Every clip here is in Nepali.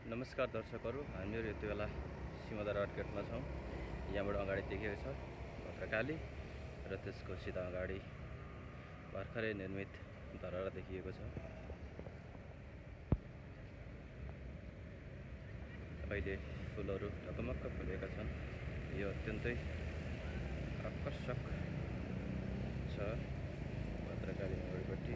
नमस्कार दर्शकहरू, हामीहरू यति बेला सिंह दुर्बार गेटमा छौँ। यहाँबाट अगाडि देखिएको छ भद्रकाली र त्यसको सिधा अगाडि भर्खरै निर्मित धरहरा देखिएको छ। अहिले फुलहरू ढकमक्क फुलेका छन्। यो अत्यन्तै आकर्षक छ। भद्रकाली अगाडिपट्टि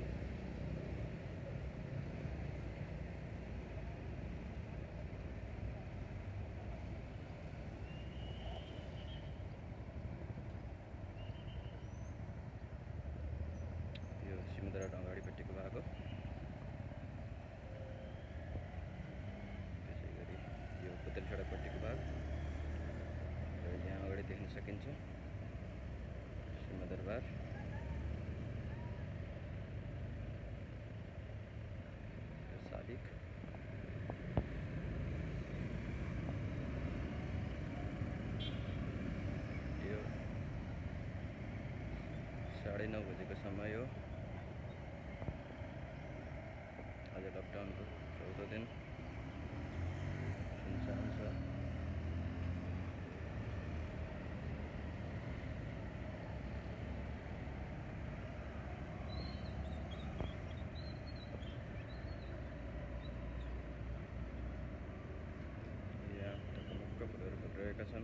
सिंह दुर्बार अगाडिपट्टिको भाग हो। त्यसै गरी यो पुतली सडकपट्टिको भाग र यहाँ अगाडि देख्न सकिन्छ सिंह दुर्बार। शालिक यो 9:30 बजेको समय हो। आज लकडाउनको 14 दिन सुनसान छ। यहाँ ढकमक्क फुलहरू फुलिरहेका छन्।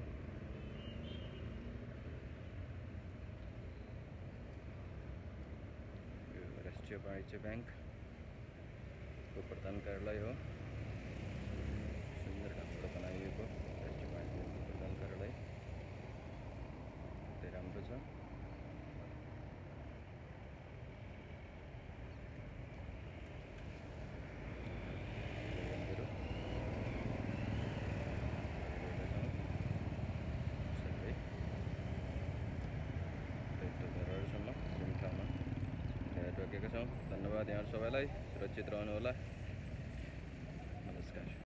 यो राष्ट्रिय वाणिज्य ब्याङ्कको प्रधान कार्यालय हो। सुन्दर ढङ्गबाट बनाइएको राष्ट्रिय वाणिज्य ब्याङ्कको प्रधान कार्यालय धेरै राम्रो छ। धरहरासम्म सिमकामा ल्याएर रोकेका छौँ। धन्यवाद यहाँ सबैलाई। सुरक्षित रहनुहोला। नमस्कार।